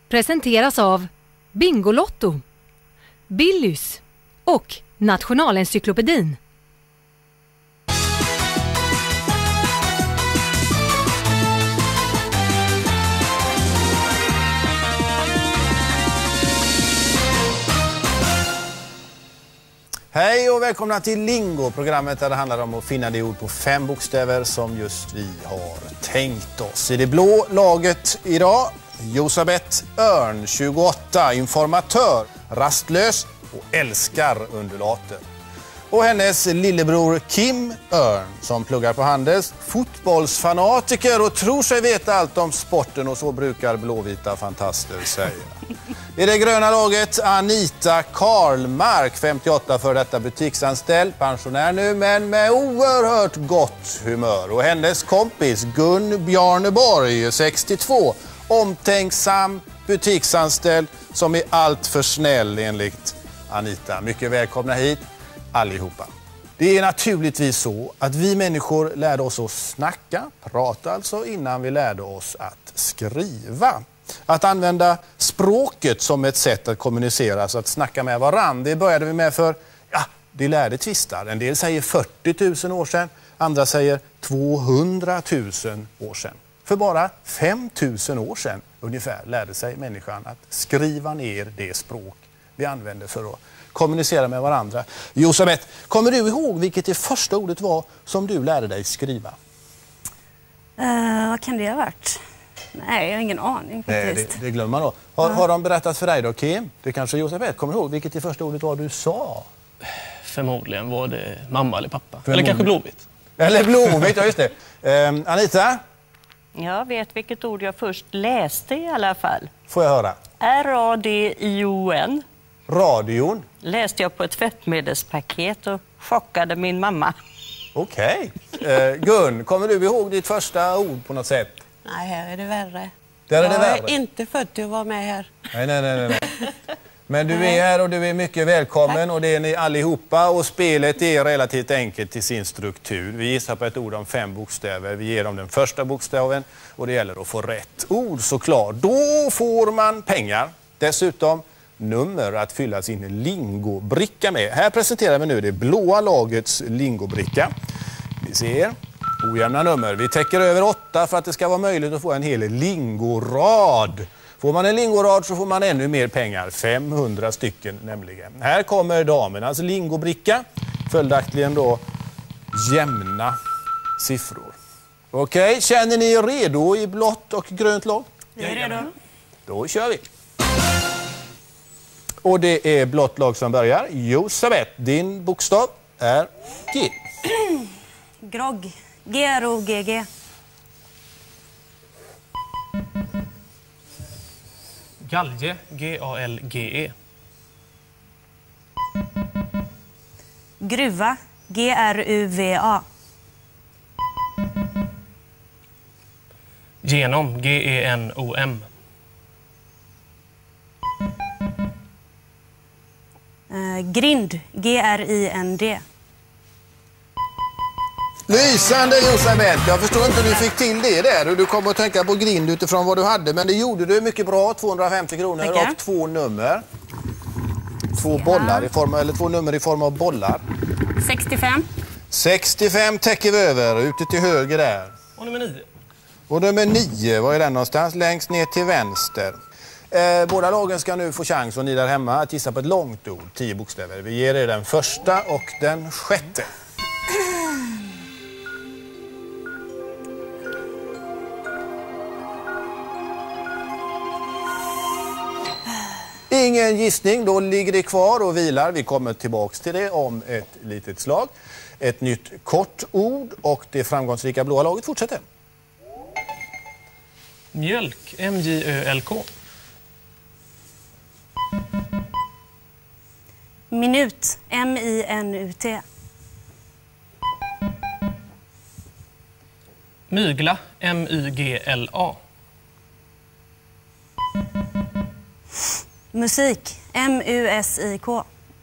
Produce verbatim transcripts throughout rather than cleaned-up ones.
presenteras av Bingolotto, Billys och Nationalencyklopedin. Hej och välkomna till Lingo, programmet där det handlar om att finna det ord på fem bokstäver som just vi har tänkt oss. I det blå laget idag, Josabeth Örn, tjugoåtta, informatör, rastlös och älskar undulater. Och hennes lillebror Kim Örn som pluggar på Handels, fotbollsfanatiker och tror sig veta allt om sporten, och så brukar blåvita fantaster säga. I det gröna laget Anita Karlmark, femtioåtta, för detta butiksanställd, pensionär nu men med oerhört gott humör. Och hennes kompis Gun Bjarneborg, sextiotvå, omtänksam butiksanställd som är allt för snäll enligt Anita. Mycket välkomna hit allihopa. Det är naturligtvis så att vi människor lärde oss att snacka, prata alltså, innan vi lärde oss att skriva. Att använda språket som ett sätt att kommunicera, så att snacka med varann. Det började vi med för, ja, det lärde tvistar. En del säger fyrtio tusen år sedan, andra säger tvåhundratusen år sedan. För bara fem tusen år sedan ungefär lärde sig människan att skriva ner det språk vi använder för att kommunicera med varandra. Josabeth, kommer du ihåg vilket det första ordet var som du lärde dig skriva? Uh, vad kan det ha varit? Nej, jag har ingen aning faktiskt. Nej, det, det glömmer man då. Har, ja. har de berättat för dig då, Kim? Det kanske Josabeth kommer ihåg vilket det första ordet var du sa? Förmodligen var det mamma eller pappa. Eller kanske blåvitt. Eller blåvitt, ja just det. Um, Anita? Jag vet vilket ord jag först läste i alla fall. Får jag höra? R A D I O N. Radion? Läste jag på ett tvättmedelspaket och chockade min mamma. Okej. Okay. Uh, Gun, kommer du ihåg ditt första ord på något sätt? Nej, här är det värre. Där är jag det värre. är inte född att vara med här. Nej, nej, nej, nej. Men du är här och du är mycket välkommen. Tack. Och det är ni allihopa, och spelet är relativt enkelt till sin struktur. Vi gissar på ett ord om fem bokstäver. Vi ger dem den första bokstaven och det gäller att få rätt ord såklart. Då får man pengar. Dessutom nummer att fylla sin lingobricka med. Här presenterar vi nu det blåa lagets lingobricka. Vi ser ojämna nummer. Vi täcker över åtta för att det ska vara möjligt att få en hel lingorad. Får man en lingorad så får man ännu mer pengar. femhundra stycken nämligen. Här kommer damernas lingobricka. Följaktligen då jämna siffror. Okej, okay, känner ni er redo i blått och grönt lag? Vi är redo. Då kör vi. Och det är blått lag som börjar. Josabeth, din bokstav är G. Grogg. G R O G G. Galge. G A L G E. Gruva. G R U V A. Genom. G E N O M. Uh, grind. G R I N D. Lysande, Josabeth. Jag förstår inte hur du fick till det där. Du kommer att tänka på grind utifrån vad du hade. Men det gjorde du mycket bra. tvåhundrafemtio kronor. Tackar. Och två nummer. Två bollar i form, eller två nummer i form av bollar. sextiofem. sextiofem täcker vi över. Ute till höger där. Och nummer nio. Och nummer nio, var är den någonstans? Längst ner till vänster. Eh, båda lagen ska nu få chans, och ni där hemma, att gissa på ett långt ord. Tio bokstäver. Vi ger er den första och den sjätte. Ingen gissning, då ligger det kvar och vilar. Vi kommer tillbaks till det om ett litet slag. Ett nytt kort ord, och det framgångsrika blåa laget fortsätter. Mjölk. M J Ö L K. Minut. M I N U T. Mygla. M Y G L A. Musik. M U S I K.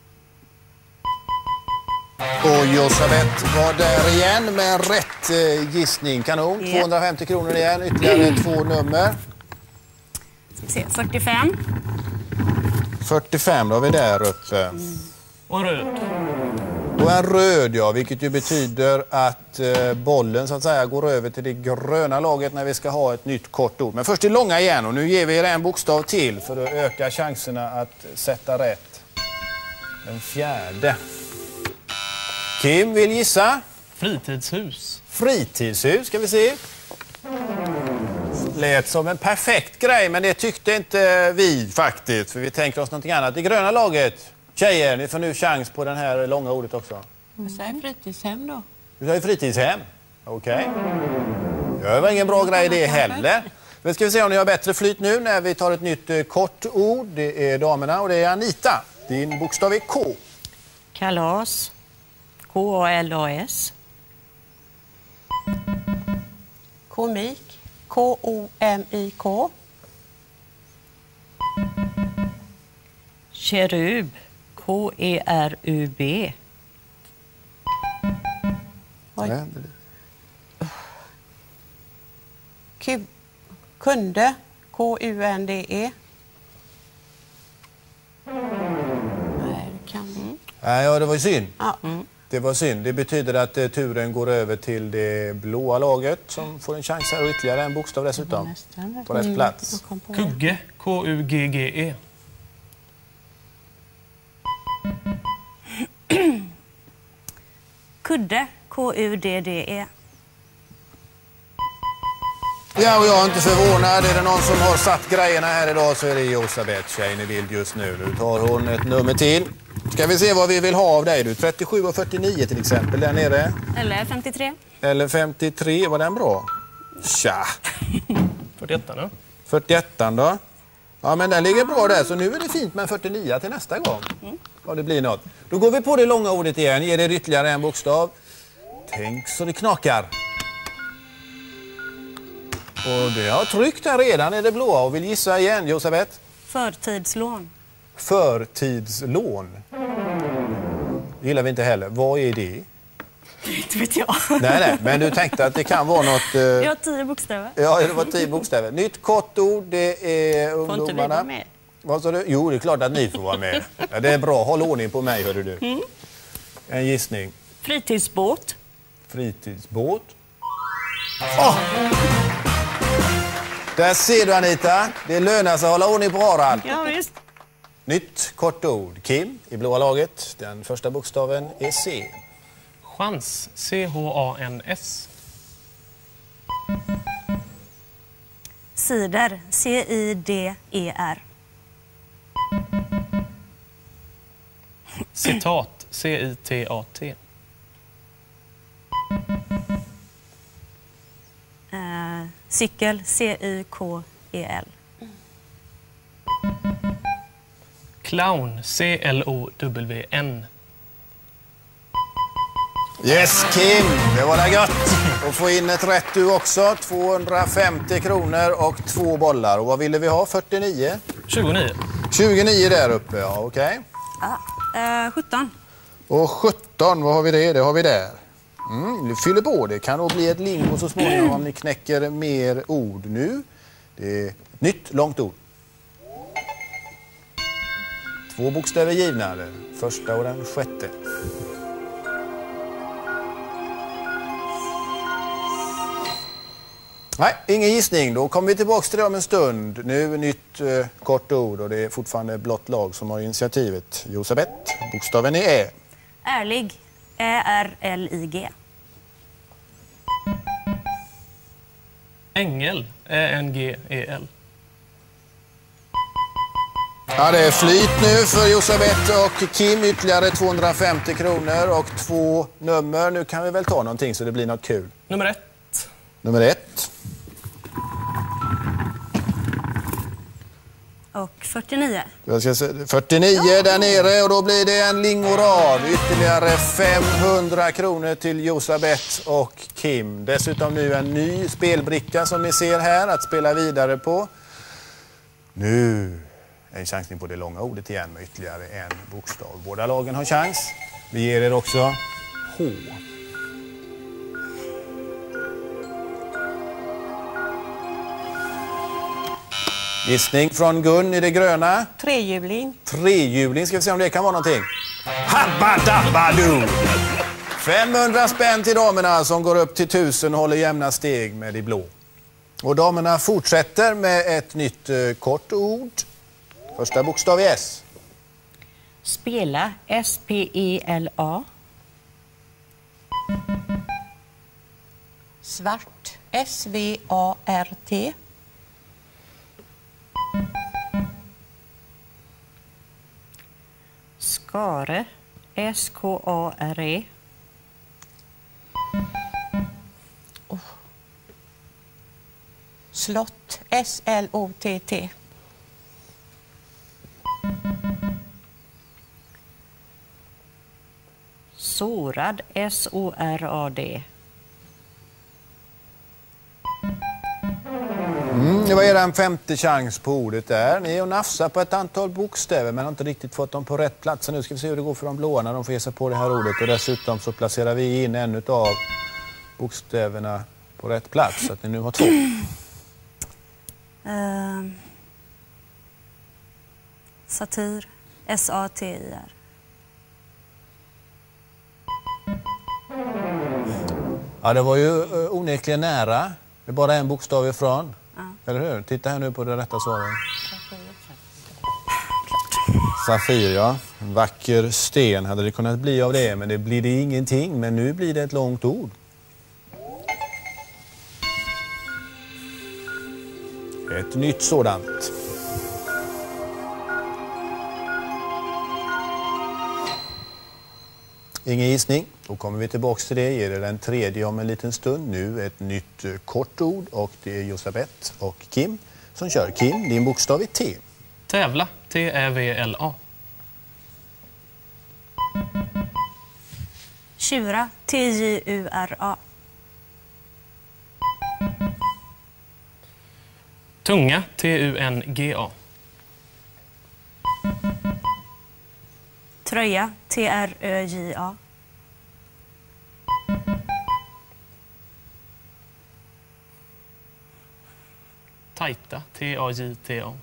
Och Josabeth var där igen med rätt eh, gissning. Kanon. Ja. tvåhundrafemtio kronor igen. Ytterligare två nummer. Ska vi se, fyrtiofem. fyrtiofem, då har vi där uppe. Mm. Och en röd. Och en röd, ja, vilket ju betyder att eh, bollen så att säga går över till det gröna laget när vi ska ha ett nytt kort ord. Men först till långa igen, och nu ger vi er en bokstav till för att öka chanserna att sätta rätt. Den fjärde. Kim vill gissa. Fritidshus. Fritidshus ska vi se. Lät som en perfekt grej, men det tyckte inte vi faktiskt. För vi tänker oss någonting annat. Det gröna laget, tjejer, ni får nu chans på den här långa ordet också. Jag säger fritidshem då. Du säger fritidshem. Okej. Okay. Det var ingen bra grej det heller. Men ska vi se om ni har bättre flyt nu när vi tar ett nytt eh, kort ord. Det är damerna och det är Anita. Din bokstav är K. Kalas. K A L A S. Komik. K O M I K. Kerub. K E R U B. Oj. Nej, det- Kub. Kunde. K U N D E. Nej, det kan... Nej, ja, det var ju synd. Ja. Det var synd. Det betyder att eh, turen går över till det blåa laget som får en chans här och ytterligare en bokstav dessutom. På rätt plats. Jag kom på det. Kugge. K U G G E. Kudde. K U D D E. Ja, och jag är inte förvånad. Är det någon som har satt grejerna här idag så är det Josabeth, tjejen i bild just nu. Nu tar hon ett nummer till. Ska vi se vad vi vill ha av dig du. trettiosju och fyrtionio till exempel där nere. Eller femtiotre. Eller femtiotre, var den bra? Tja. fyrtioett då. fyrtioett då. Ja, men den ligger bra där, så nu är det fint med fyrtionio till nästa gång. Ja, det blir något. Då går vi på det långa ordet igen. Ger det ytterligare en bokstav. Tänk så det knakar. Och det har tryckt här redan i det blåa och vill gissa igen, Josabeth. Förtidslån. Förtidslån. Det gillar vi inte heller. Vad är det? Inte vet jag. Nej, nej, men du tänkte att det kan vara något... Eh... Jag har tio bokstäver. Ja, det var tio bokstäver. Nytt kort ord, det är ungdomarna. Får inte vi vara med? Vad sa du? Jo, det är klart att ni får vara med. Ja, det är bra, håll ordning på mig, hörru du. Mm. En gissning. Fritidsbåt. Fritidsbåt. Åh! Där ser du, Anita. Det lönar sig att hålla ordning på Harald. Ja, visst. Nytt kort ord. Kim i blåa laget. Den första bokstaven är C. Chans. C H A N S. Cider. C I D E R. Citat. C I T A T. Eh, cykel. C Y K E L. Clown. C L O W N. Yes, Kim. Det var det gött. Och få in ett rätt du också. tvåhundrafemtio kronor och två bollar. Och vad ville vi ha? fyrtionio? tjugonio. tjugonio där uppe, ja, okej. Eh, sjutton. Och sjutton, vad har vi det? Det har vi där. Mm, du fyller på. Det kan nog bli ett lingo så småningom om ni knäcker mer ord nu. Det är ett nytt långt ord. Två bokstäver givna, den första och den sjätte. Nej, ingen gissning. Då kommer vi tillbaka till det om en stund. Nu nytt eh, kort ord och det är fortfarande blått lag som har initiativet. Josabeth, bokstaven är Ä. Ärlig. Ä R L I G. Ängel. Ä N G E L. Ja, det är flyt nu för Josabeth och Kim. Ytterligare tvåhundrafemtio kronor och två nummer. Nu kan vi väl ta någonting så det blir något kul. Nummer ett. Nummer ett. Och fyrtionio. Jag ska se, fyrtionio där nere och då blir det en lingorad. Ytterligare femhundra kronor till Josabeth och Kim. Dessutom nu en ny spelbricka som ni ser här att spela vidare på. Nu en chansning på det långa ordet igen med ytterligare en bokstav. Båda lagen har chans. Vi ger er också H. Gissning från Gun i det gröna. Trehjuling. Trehjuling, ska vi se om det kan vara någonting. Habba-dabba-doo! femhundra spänn till damerna som går upp till tusen och håller jämna steg med de blå. Och damerna fortsätter med ett nytt eh, kort ord. Första bokstav är S. Spela, S P E L A. Svart. S V A R T. Skare, S K A R E. Oh. Slott. S L O T T. Sårad, S O R A D. Mm, det var er femte chans på ordet där. Ni är och nafsar på ett antal bokstäver men har inte riktigt fått dem på rätt plats. Så nu ska vi se hur det går för de blåa när de får ge sig på det här ordet. Och dessutom så placerar vi in en av bokstäverna på rätt plats så att ni nu har två. Uh, satir. S A T I R. Ja, det var ju uh, onekligen nära. Det är bara en bokstav ifrån. Ja. Eller hur? Titta här nu på det rätta svaret. Safir, ja. En vacker sten hade det kunnat bli av det, men det blir det ingenting. Men nu blir det ett långt ord. Ett nytt sådant. Ingen gissning. Då kommer vi tillbaka till det. Ger det den tredje om en liten stund. Nu ett nytt kort ord och det är Josabeth och Kim som kör. Kim, din bokstav är T. Tävla, T Ä V L A. Tjura. T J U R A. Tunga, T U N G A. Tröja. T R Ö J A. Tajta, T A J T A.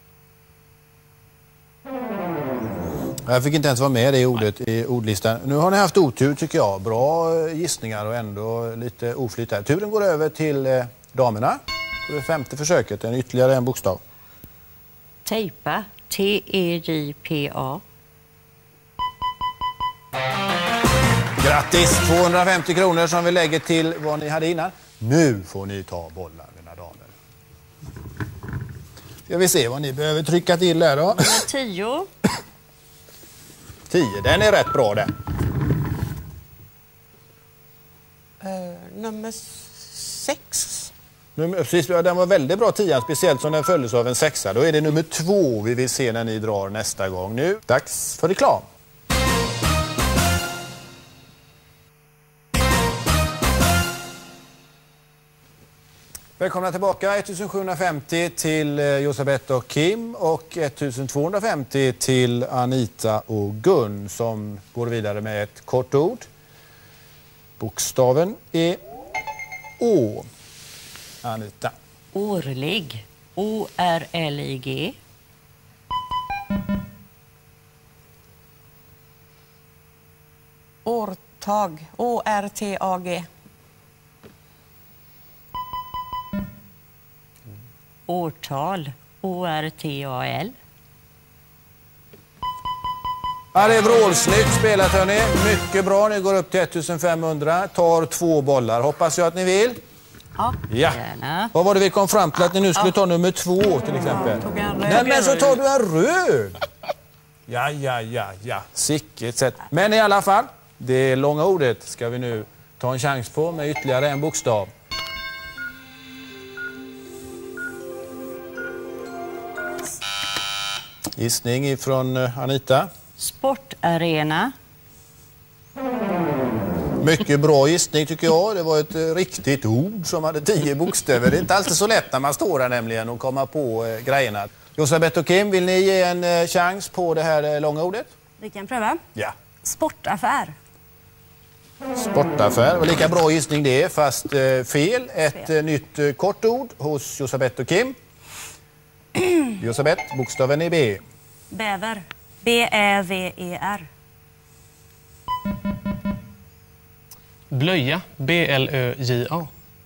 Jag fick inte ens vara med det ordet i ordlistan. Nu har ni haft otur tycker jag. Bra gissningar och ändå lite oflyt här. Turen går över till eh, damerna. På det femte försöket, en ytterligare en bokstav. Tejpa, T E J P A. Grattis! tvåhundrafemtio kronor som vi lägger till vad ni hade innan. Nu får ni ta bollar, mina damer. Ska vi se vad ni behöver trycka till där då. Nummer tio. tio, den är rätt bra den. Uh, nummer sex. Nummer, precis, den var väldigt bra tian, speciellt som den följdes av en sexa. Då är det nummer två vi vill se när ni drar nästa gång. Nu, dags för reklam. Välkomna tillbaka. ettusensjuhundrafemtio till Josabeth och Kim och ettusentvåhundrafemtio till Anita och Gun som går vidare med ett kort ord. Bokstaven är Å. Anita. Årlig, O R L I G. Årtag. O R T A G. Årtal, O R T A L. Ja, det är vrålsnyggt spelat hörni. Mycket bra. Ni går upp till ettusenfemhundra. Tar två bollar. Hoppas jag att ni vill. Ja, Ja. gärna. Vad var det vi kom fram till att ni nu skulle ta nummer två till exempel? Nej, men så tar du en röd. Ja, ja, ja, ja. Sicket sätt. Men i alla fall, det långa ordet ska vi nu ta en chans på med ytterligare en bokstav. Gissning ifrån Anita. Sportarena. Mycket bra gissning tycker jag. Det var ett riktigt ord som hade tio bokstäver. Det är inte alltid så lätt när man står där nämligen och komma på eh, grejerna. Josabeth och Kim, vill ni ge en eh, chans på det här eh, långa ordet? Vi kan pröva. Ja. Sportaffär. Sportaffär. Och lika bra gissning det är, fast eh, fel. Ett eh, nytt eh, kort ord hos Josabeth och Kim. Josabeth, bokstaven är B. Bäver. B Ä V E R. Blöja. B L Ö J A.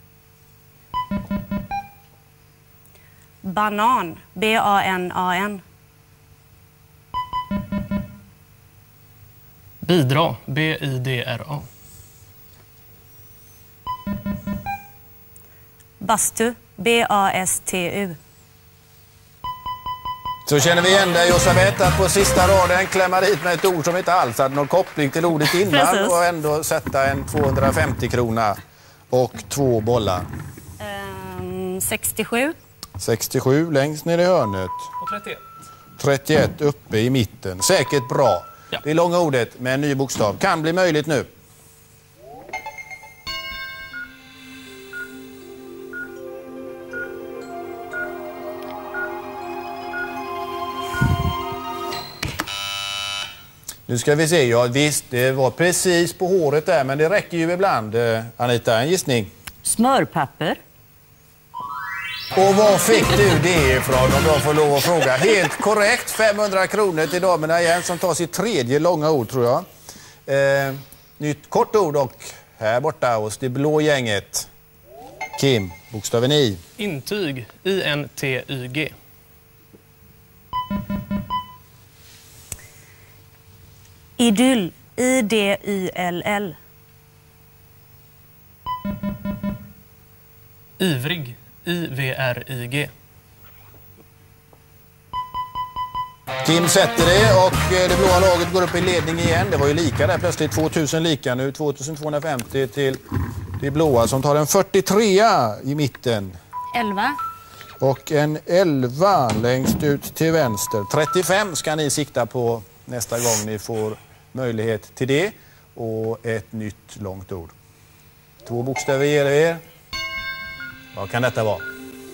Banan. B A N A N. Bidra. B I D R A. Bastu. B A S T U. Så känner vi igen dig, Josabeth, att på sista raden klämma dit med ett ord som inte alls hade någon koppling till ordet innan. Precis. Och ändå sätta en tvåhundrafemtio krona och två bollar. Ehm, sextiosju. sextiosju längst ner i hörnet. Och trettioett. trettioett uppe i mitten. Säkert bra. Ja. Det är långa ordet med en ny bokstav. Kan bli möjligt nu. Nu ska vi se, ja visst, det var precis på håret där, men det räcker ju ibland. Eh, Anita, en gissning. Smörpapper. Och var fick du det ifrån, om jag får lov att fråga? Helt korrekt, femhundra kronor till damerna igen som tar sitt tredje långa ord, tror jag. Eh, nytt kort ord och här borta hos det blå gänget. Kim, bokstaven I. Intyg. I N T Y G. Idyll. I D Y L L. Ivrig. I V R I G. Kim sätter det och det blåa laget går upp i ledning igen. Det var ju lika där plötsligt, tvåtusen lika nu, tvåtusentvåhundrafemtio till det blåa som tar en fyrtiotrea i mitten. elva. Och en elva längst ut till vänster. trettiofem ska ni sikta på nästa gång ni får möjlighet till det. Och ett nytt långt ord. Två bokstäver ger er. Vad kan detta vara?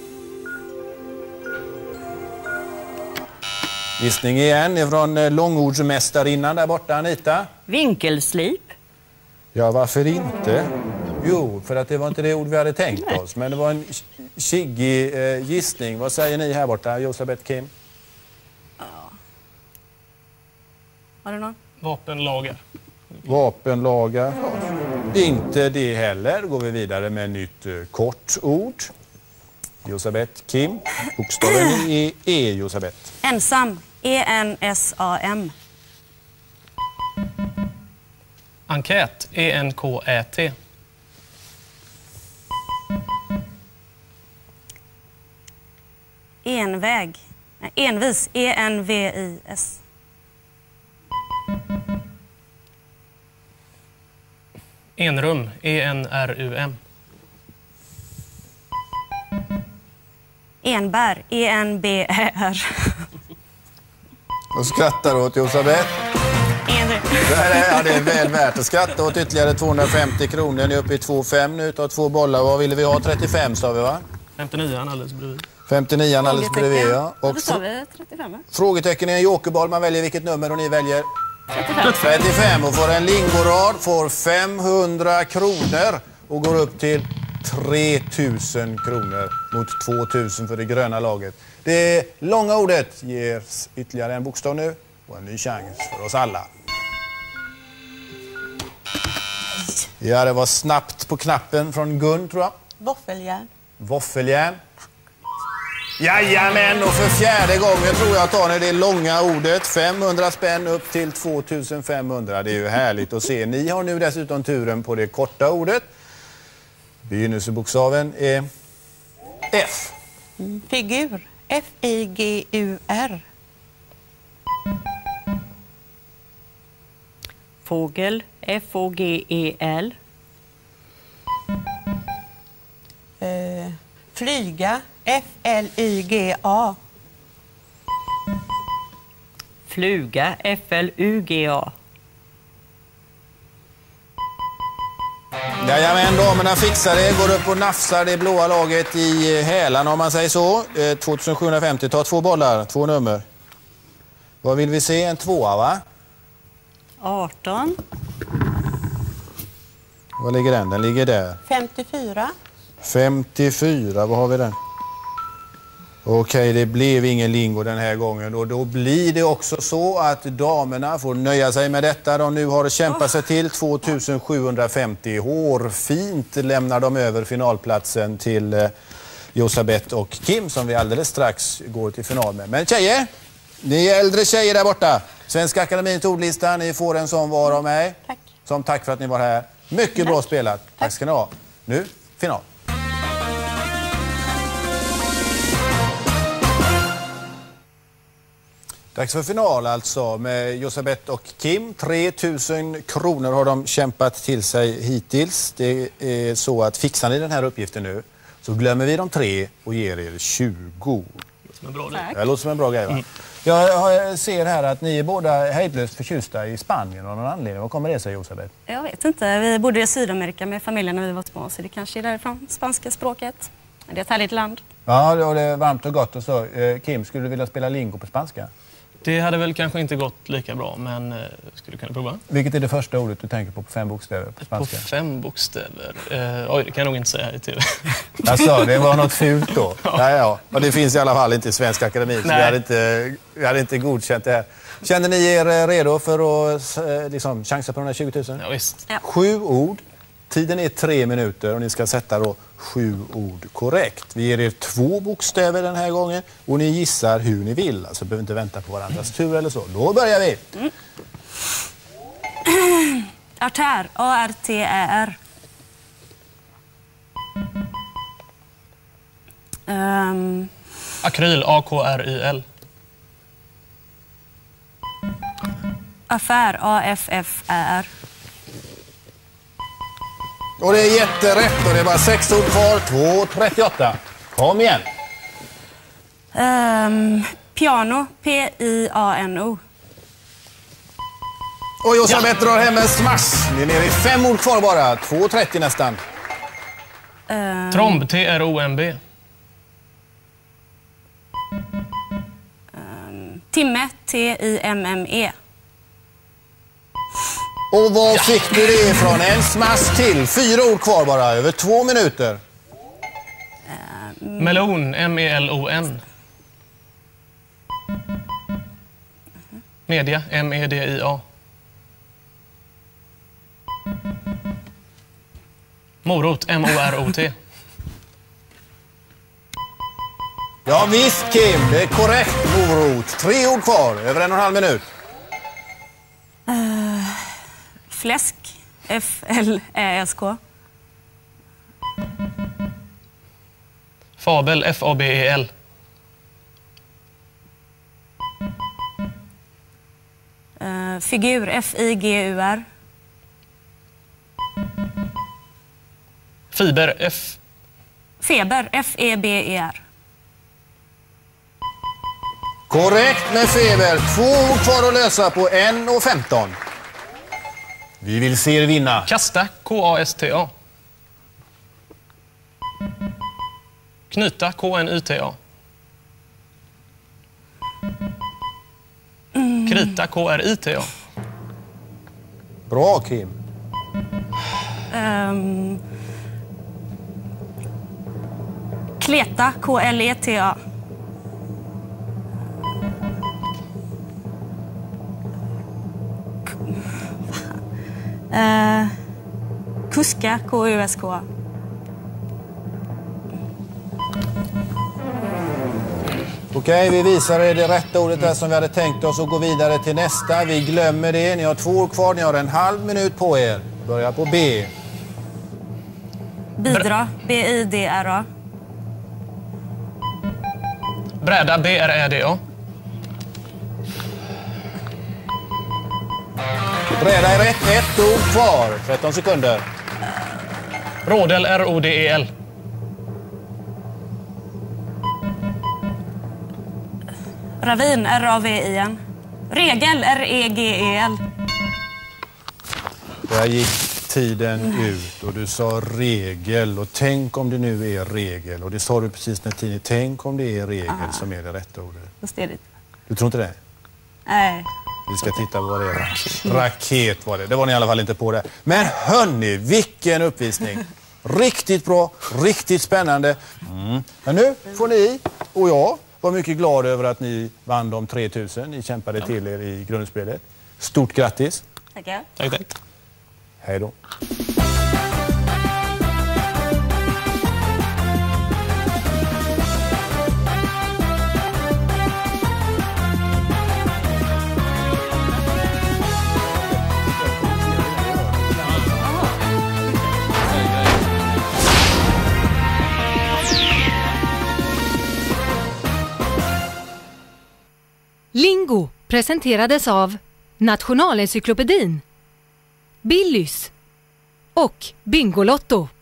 Gissning igen från långordsmästarinnan där borta, Anita. Vinkelslip. Ja, varför inte? Jo, för att det var inte det ord vi hade tänkt oss. Men det var en kiggig eh, gissning. Vad säger ni här borta, Josabeth, Kim? Har du någon? Vapenlagar. Vapenlagar. Inte det heller. Går vi vidare med ett nytt eh, kort ord. Josabeth, Kim. Bokstaven är E, Josabeth. Ensam. E N S A M. Enkät. E N K Ä T. Enväg. Nej, envis. E N V I S. Enrum. E N R U M. Enbär. E N B Ä R. Och skrattar åt Josabeth. Enry. Det är, ja, det är väl värt att skratta åt ytterligare tvåhundrafemtio kronor. Ni är uppe i två fem nu, tar två bollar. Vad ville vi ha? trettiofem sa vi, va? femtionio alldeles bredvid. femtionio alldeles bredvid, ja. Och Vad sa vi? trettiofem, va? frågetecken är en jokerboll. Man väljer vilket nummer och ni väljer trettiofem. trettiofem och får en lingorad, får femhundra kronor och går upp till tre tusen kronor mot två tusen för det gröna laget. Det långa ordet ger ytterligare en bokstav nu och en ny chans för oss alla. Ja, det var snabbt på knappen från Gun, tror jag. Våffeljärn. Våffeljärn. Jajamän, och för fjärde gången tror jag tar ni det långa ordet. femhundra spänn upp till två tusen femhundra. Det är ju härligt att se. Ni har nu dessutom turen på det korta ordet. Begynnelsebokstaven är F. Mm. Figur. F I G U R. Fågel. F O G E L. Eh, flyga. F L Y G A. Fluga. F L U G A. Jajamän, damerna fixar det. Går upp och nafsar det blåa laget i hälarna om man säger så. Eh, tvåtusensjuhundrafemtio, ta två bollar, två nummer. Vad vill vi se? En tvåa, va? arton. Var ligger den? Den ligger där. femtiofyra. femtiofyra, vad har vi den? Okej, det blev ingen lingo den här gången och då blir det också så att damerna får nöja sig med detta. De nu har kämpat sig till två tusen sjuhundrafemtio. Hårfint lämnar de över finalplatsen till eh, Josabeth och Kim som vi alldeles strax går till final med. Men tjejer, ni äldre tjejer där borta, Svenska Akademins ordlista, ni får en sån var av mig. Tack. Som tack för att ni var här. Mycket tack. Bra spelat. Tack. Tack ska ni ha. Nu, final. Dags för final alltså med Josabeth och Kim. tre tusen kronor har de kämpat till sig hittills. Det är så att fixar ni den här uppgiften nu så glömmer vi de tre och ger er tjugo. Det låter som en bra grej. Det låter som en bra grej, va? Mm. Jag ser här att ni är båda hejdlöst förtjusta i Spanien av någon anledning. Vad kommer det sig, Josabeth? Jag vet inte. Vi bodde i Sydamerika med familjen när vi var små, så det kanske är därifrån spanska språket. Det är ett härligt land. Ja, det är varmt och gott och så. Kim, skulle du vilja spela lingo på spanska? Det hade väl kanske inte gått lika bra, men eh, skulle kunna prova. Vilket är det första ordet du tänker på på fem bokstäver på spanska? På fem bokstäver? Eh, oj, det kan jag nog inte säga här i tv. Alltså, det var något fult då. Ja. Ja, ja. Och det finns i alla fall inte i Svenska Akademin, så vi hade, inte, vi hade inte godkänt det här. Känner ni er redo för att liksom, chansa på de här tjugo tusen? Ja, visst. Ja. Sju ord. Tiden är tre minuter och ni ska sätta då sju ord korrekt. Vi ger er två bokstäver den här gången och ni gissar hur ni vill. Alltså behöver inte vänta på varandras tur eller så. Då börjar vi. Mm. Artär. A R T Ä R. Um. Akryl. A K R Y L. Affär. A F F Ä R. Och det är jätterätt och det är bara sex ord kvar. två trettioåtta. Kom igen. Um, piano. P I A N O. Och Josabeth drar hem en smash. Ni är nere i fem ord kvar bara. två trettio nästan. Um, Tromb. T R O M B. Um, timme. T I M M E. Och vad fick du det ifrån? En smash till. Fyra ord kvar bara. Över två minuter. Um, Melon. M E L O N. Media. M E D I A. Morot. M O R O T. Ja visst Kim, det är korrekt morot. Tre ord kvar. Över en och en halv minut. Uh, fläsk. F L Ä S K. Fabel. F A B E L. Uh, figur. F I G U R. Fiber. F. Feber. F E B E R. Korrekt med feber. Två ord kvar att lösa på en och femton. Vi vill se er vinna. Kasta. K A S T A. Knyta. K N Y T A. Krita. K R I T A. Bra Kim. Um, kleta. K L E T A. Uh, kuska. K U S K. Okej, vi visar er det rätta ordet där som vi hade tänkt oss och går vidare till nästa. Vi glömmer det. Ni har två år kvar. Ni har en halv minut på er. Börja på B. Bidra. B I D R A. Bräda. B R Ä D A. Bräda är rätt. Ett ord kvar. tretton sekunder. Rådel. R O D E L. Ravin. R A V I N. Regel. R E G E L. Där gick tiden ut och du sa regel. Och tänk om det nu är regel. Och det sa du precis när tiden. Tänk om det är regel ah. som är det rätta ordet. Just det. Du tror inte det? Nej. Vi ska titta på vad det är. Raket var det. Det var ni i alla fall inte på det. Men hörni, vilken uppvisning. Riktigt bra, riktigt spännande. Mm. Men nu får ni Och jag var mycket glad över att ni vann de tre tusen. Ni kämpade ja. till er i grundspelet. Stort grattis. Tackar. Tack, tack. Hej då. Lingo presenterades av Nationalencyklopedin, Billys och Bingolotto.